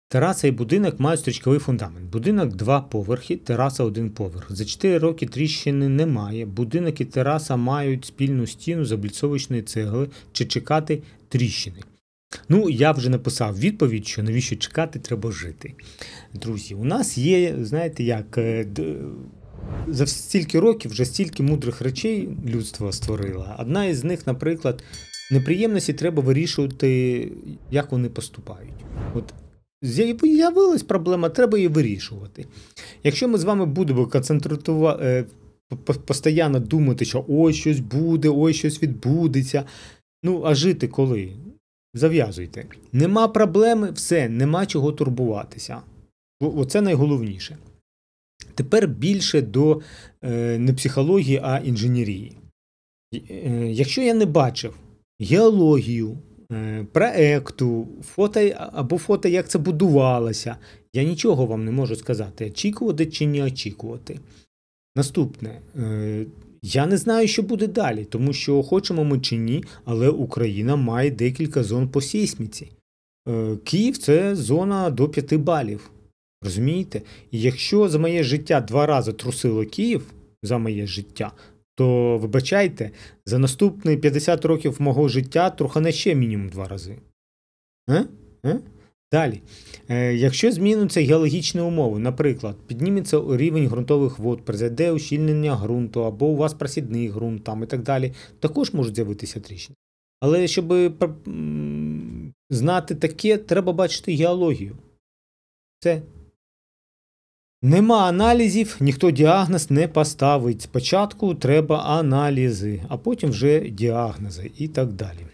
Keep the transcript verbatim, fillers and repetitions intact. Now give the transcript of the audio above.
Тераса і будинок мають стрічковий фундамент. Будинок два поверхи, тераса один поверх. За чотири роки тріщини немає. Будинок і тераса мають спільну стіну з обліцовочної цегли. Чи чекати тріщини? Ну, я вже написав відповідь, що навіщо чекати, треба жити. Друзі, у нас є, знаєте як, за стільки років вже стільки мудрих речей людство створило. Одна із них, наприклад, неприємності треба вирішувати, як вони поступають. От з'явилась проблема, треба її вирішувати. Якщо ми з вами будемо концентрувати, постійно думати, що ой, щось буде, ой, щось відбудеться, ну, а жити коли? Зав'язуйте. Нема проблеми, все, нема чого турбуватися. Оце найголовніше. Тепер більше до е, не психології, а інженерії. Е, якщо я не бачив геологію, е, проекту, фото або фото, як це будувалося, я нічого вам не можу сказати, очікувати чи не очікувати. Наступне. Е, Я не знаю, що буде далі, тому що хочемо ми чи ні, але Україна має декілька зон по сейсміці. Київ – це зона до п'яти балів. Розумієте? І якщо за моє життя два рази трусило Київ, за моє життя, то, вибачайте, за наступні п'ятдесят років мого життя трухане ще мінімум два рази. Е? Е? Далі. Е, якщо змінюються геологічні умови, наприклад, підніметься рівень ґрунтових вод, призайде ущільнення ґрунту, або у вас просідний ґрунт там, і так далі, також можуть з'явитися тріщини. Але щоб м, знати таке, треба бачити геологію. Це. Нема аналізів, ніхто діагноз не поставить. Спочатку треба аналізи, а потім вже діагнози і так далі.